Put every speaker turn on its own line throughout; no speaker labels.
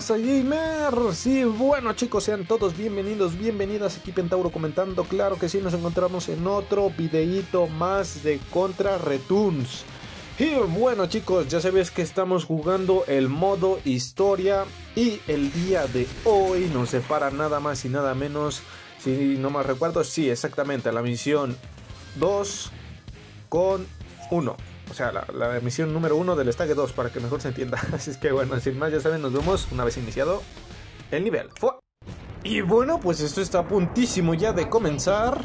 raza gamer. Sí, bueno chicos, sean todos bienvenidos, bienvenidas aquí Pentauro comentando. Claro que sí, nos encontramos en otro videíto más de Contra Returns. Y bueno chicos, ya sabéis que estamos jugando el modo historia. Y el día de hoy nos separa nada más y nada menos, si no me recuerdo, sí, exactamente, la misión 2 con 1. O sea, la misión número 1 del Stage 2, para que mejor se entienda. Así es que bueno, sin más, ya saben, nos vemos una vez iniciado el nivel. Y bueno, pues esto está a puntísimo ya de comenzar.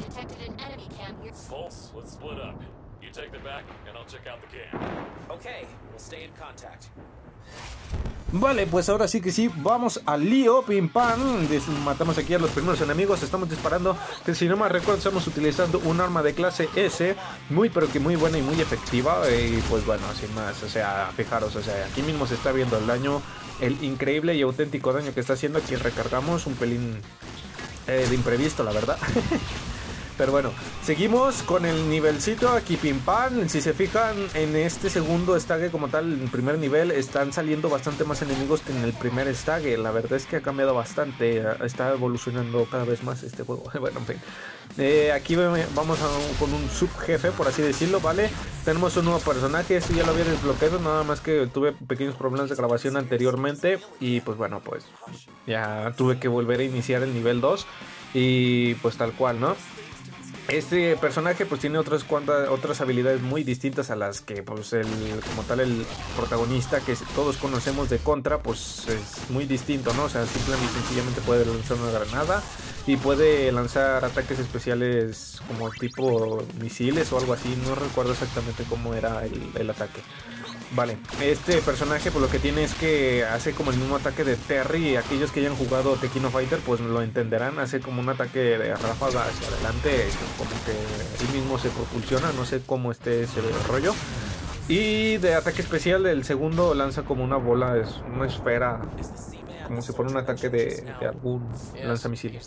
Vale, pues ahora sí que sí, vamos al lío, pim pam. Matamos aquí a los primeros enemigos, estamos disparando, que si no me recuerdo estamos utilizando un arma de clase S, muy pero que muy buena y muy efectiva. Y pues bueno, sin más, o sea, fijaros, o sea, aquí mismo se está viendo el daño, el increíble y auténtico daño que está haciendo. Aquí recargamos un pelín de imprevisto, la verdad. Pero bueno, seguimos con el nivelcito aquí, pim pam. Si se fijan en este segundo stage como tal, en el primer nivel, están saliendo bastante más enemigos que en el primer stage. La verdad es que ha cambiado bastante, está evolucionando cada vez más este juego. Bueno, en fin, aquí vamos con un subjefe, por así decirlo, ¿vale? Tenemos un nuevo personaje, esto ya lo había desbloqueado, nada más que tuve pequeños problemas de grabación anteriormente. Y pues bueno, pues ya tuve que volver a iniciar el nivel 2. Y pues tal cual, ¿no? Este personaje pues tiene otras habilidades muy distintas a las que pues como tal el protagonista que todos conocemos de Contra, pues es muy distinto, ¿no? O sea, simplemente y sencillamente puede lanzar una granada y puede lanzar ataques especiales como tipo misiles o algo así, no recuerdo exactamente cómo era el ataque. Vale, este personaje pues lo que tiene es que hace como el mismo ataque de Terry. Aquellos que hayan jugado Tekken Fighter pues lo entenderán. Hace como un ataque de ráfaga hacia adelante, como que él mismo se propulsiona, no sé cómo esté ese rollo. Y de ataque especial el segundo lanza como una bola, es una esfera, como si fuera un ataque de algún lanzamisiles.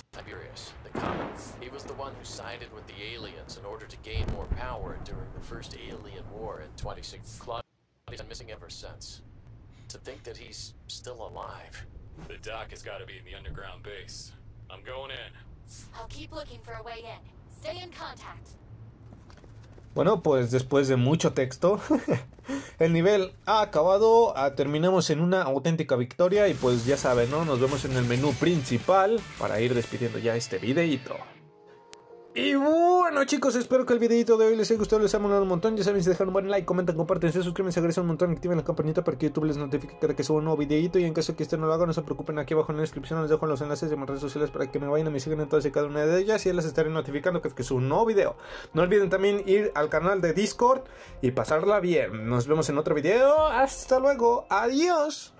He was the one who sided with the aliens in order to gain more power during the first alien war in 26. Claudia's been missing ever since. To think that he's still alive.
The doc has got to be in the underground base. I'm going in.
I'll keep looking for a way in. Stay in contact.
Bueno, pues después de mucho texto, el nivel ha acabado, terminamos en una auténtica victoria y pues ya saben, ¿no? Nos vemos en el menú principal para ir despidiendo ya este videito. Y bueno chicos, espero que el videito de hoy les haya gustado, les ha molado un montón. Ya saben, si dejan un buen like, comentan, comparten, se suscriben, se agradecen un montón, activen la campanita para que YouTube les notifique cada que suba un nuevo videito. Y en caso que este no lo haga, no se preocupen, aquí abajo en la descripción les dejo los enlaces de mis redes sociales para que me vayan y me sigan en todas y cada una de ellas. Y les estaré notificando que suba un nuevo video. No olviden también ir al canal de Discord y pasarla bien. Nos vemos en otro video, hasta luego, adiós.